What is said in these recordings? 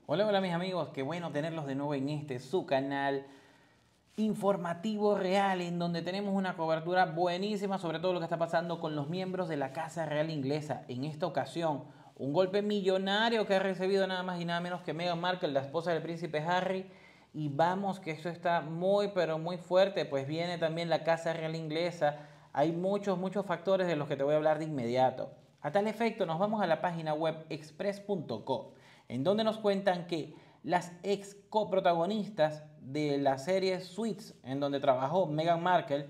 Hola, hola mis amigos, qué bueno tenerlos de nuevo en su canal informativo real, en donde tenemos una cobertura buenísima sobre todo lo que está pasando con los miembros de la Casa Real Inglesa. En esta ocasión, un golpe millonario que ha recibido nada más y nada menos que Meghan Markle, la esposa del príncipe Harry. Y vamos que esto está muy pero muy fuerte, pues viene también la Casa Real Inglesa. Hay muchos factores de los que te voy a hablar de inmediato. A tal efecto, nos vamos a la página web express.co, en donde nos cuentan que las ex coprotagonistas de la serie Suits, en donde trabajó Meghan Markle,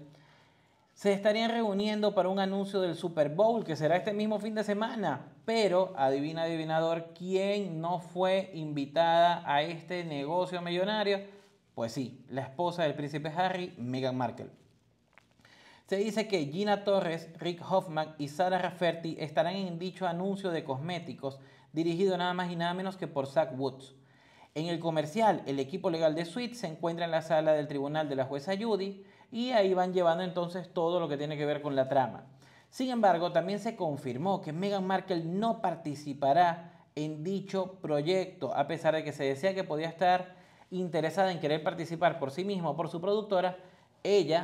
se estarían reuniendo para un anuncio del Super Bowl que será este mismo fin de semana. Pero, adivina, adivinador, ¿quién no fue invitada a este negocio millonario? Pues sí, la esposa del príncipe Harry, Meghan Markle. Se dice que Gina Torres, Rick Hoffman y Sarah Rafferty estarán en dicho anuncio de cosméticos dirigido nada más y nada menos que por Zach Woods. En el comercial, el equipo legal de Suite se encuentra en la sala del tribunal de la jueza Judy y ahí van llevando entonces todo lo que tiene que ver con la trama. Sin embargo, también se confirmó que Meghan Markle no participará en dicho proyecto, a pesar de que se decía que podía estar interesada en querer participar por sí misma o por su productora. Ella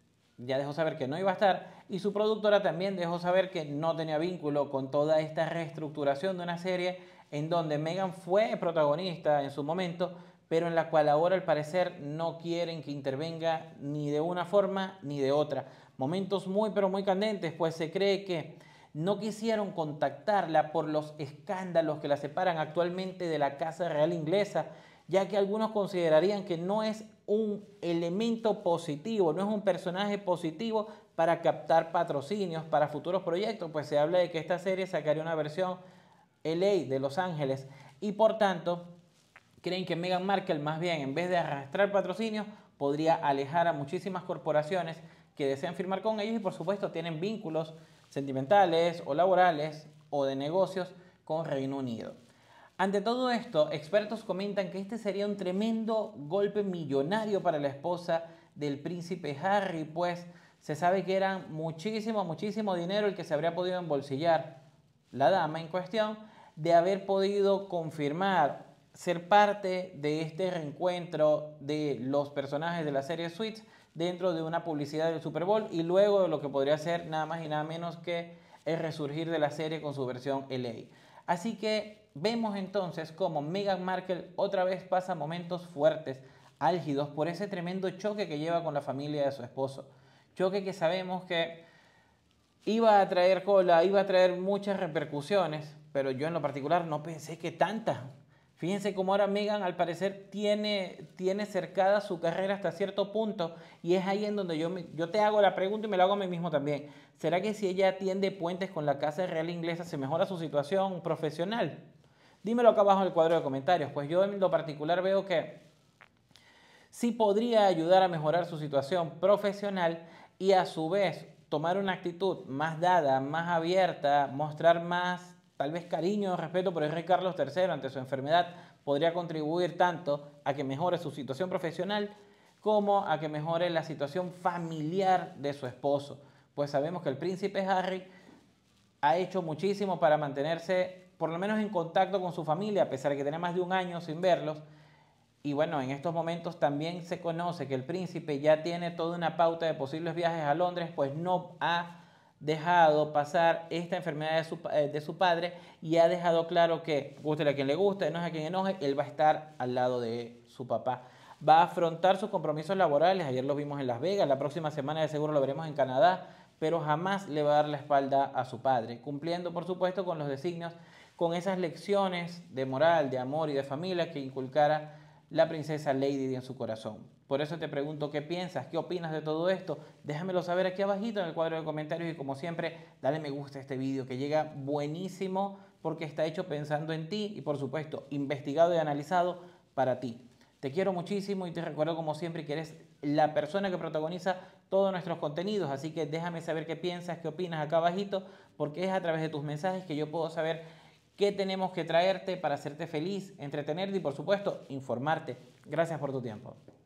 ya dejó saber que no iba a estar y su productora también dejó saber que no tenía vínculo con toda esta reestructuración de una serie en donde Meghan fue protagonista en su momento, pero en la cual ahora al parecer no quieren que intervenga ni de una forma ni de otra. Momentos muy pero muy candentes, pues se cree que no quisieron contactarla por los escándalos que la separan actualmente de la Casa Real Inglesa, ya que algunos considerarían que no es un elemento positivo, no es un personaje positivo para captar patrocinios para futuros proyectos, pues se habla de que esta serie sacaría una versión LA de Los Ángeles y por tanto creen que Meghan Markle más bien en vez de arrastrar patrocinios podría alejar a muchísimas corporaciones que desean firmar con ellos y por supuesto tienen vínculos sentimentales o laborales o de negocios con Reino Unido. Ante todo esto, expertos comentan que este sería un tremendo golpe millonario para la esposa del príncipe Harry, pues se sabe que era muchísimo dinero el que se habría podido embolsillar la dama en cuestión de haber podido confirmar ser parte de este reencuentro de los personajes de la serie Suits dentro de una publicidad del Super Bowl y luego de lo que podría ser nada más y nada menos que el resurgir de la serie con su versión LA. Así que vemos entonces cómo Meghan Markle otra vez pasa momentos fuertes, álgidos, por ese tremendo choque que lleva con la familia de su esposo. Choque que sabemos que iba a traer cola, iba a traer muchas repercusiones, pero yo en lo particular no pensé que tantas. Fíjense cómo ahora Meghan al parecer tiene cercada su carrera hasta cierto punto y es ahí en donde yo te hago la pregunta y me la hago a mí mismo también. ¿Será que si ella tiende puentes con la Casa Real Inglesa se mejora su situación profesional? Dímelo acá abajo en el cuadro de comentarios, pues yo en lo particular veo que sí podría ayudar a mejorar su situación profesional y a su vez tomar una actitud más dada, más abierta, mostrar más tal vez cariño, respeto por el rey Carlos III ante su enfermedad, podría contribuir tanto a que mejore su situación profesional como a que mejore la situación familiar de su esposo. Pues sabemos que el príncipe Harry ha hecho muchísimo para mantenerse por lo menos en contacto con su familia, a pesar de que tiene más de un año sin verlos. Y bueno, en estos momentos también se conoce que el príncipe ya tiene toda una pauta de posibles viajes a Londres, pues no ha dejado pasar esta enfermedad de su padre y ha dejado claro que, guste a quien le guste, enoje a quien enoje, él va a estar al lado de su papá. Va a afrontar sus compromisos laborales, ayer lo vimos en Las Vegas, la próxima semana de seguro lo veremos en Canadá, pero jamás le va a dar la espalda a su padre, cumpliendo por supuesto con los designios, con esas lecciones de moral, de amor y de familia que inculcara la princesa Lady Di en su corazón. Por eso te pregunto qué piensas, qué opinas de todo esto. Déjamelo saber aquí abajito en el cuadro de comentarios y como siempre, dale me gusta a este vídeo que llega buenísimo porque está hecho pensando en ti y por supuesto investigado y analizado para ti. Te quiero muchísimo y te recuerdo como siempre que eres la persona que protagoniza todos nuestros contenidos, así que déjame saber qué piensas, qué opinas acá abajito, porque es a través de tus mensajes que yo puedo saber qué tenemos que traerte para hacerte feliz, entretenerte y por supuesto informarte. Gracias por tu tiempo.